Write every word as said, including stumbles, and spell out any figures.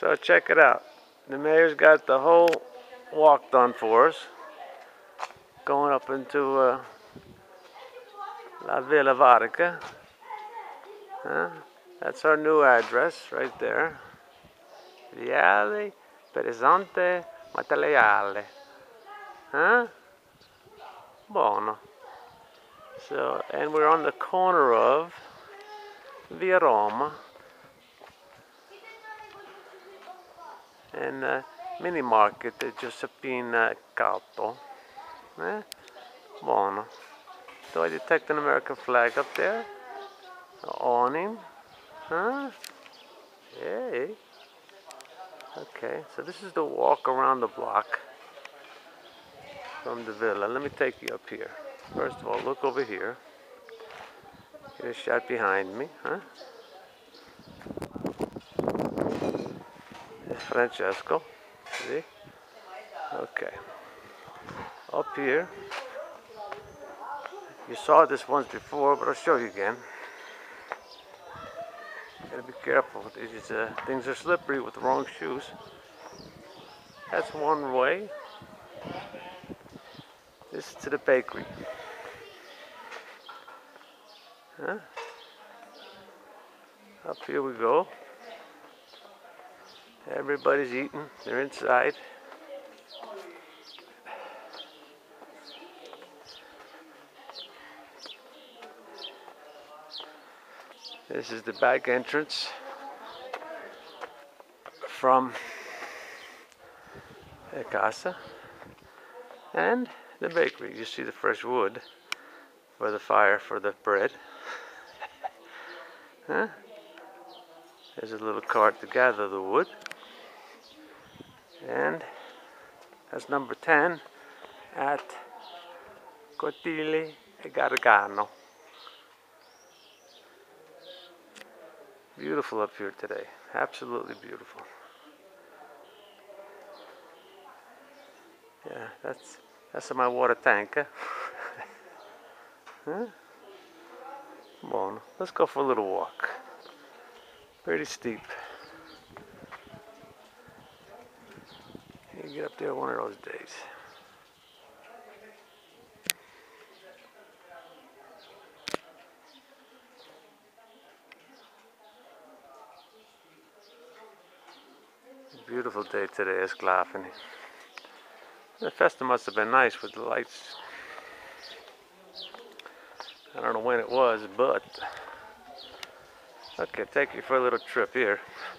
So check it out. The mayor's got the whole walk done for us. Going up into uh, La Villa Varca. Huh? That's our new address right there. Viale Peresante Materiale. Huh? Buono. So, and we're on the corner of Via Roma and uh, mini market at Giuseppina Calto. Eh? Buono. Do I detect an American flag up there? The awning. Huh? Hey. Okay, so this is the walk around the block from the villa. Let me take you up here. First of all, look over here. Get a shot behind me, huh? There's Francesco. See? Okay. Up here. You saw this once before, but I'll show you again. Gotta be careful. These uh, things are slippery with the wrong shoes. That's one way. This is to the bakery. Huh? Up here we go. Everybody's eating. They're inside. This is the back entrance from the casa and the bakery. You see the fresh wood for the fire for the bread. Huh? There's a little cart to gather the wood. And that's number ten at Cortile e Gargano. Beautiful up here today. Absolutely beautiful. Yeah, that's that's my water tank. Huh? Huh? Come on, let's go for a little walk. Pretty steep. You get up there one of those days. Beautiful day today at Sclafani. The festa must have been nice with the lights. I don't know when it was, but okay, take you for a little trip here.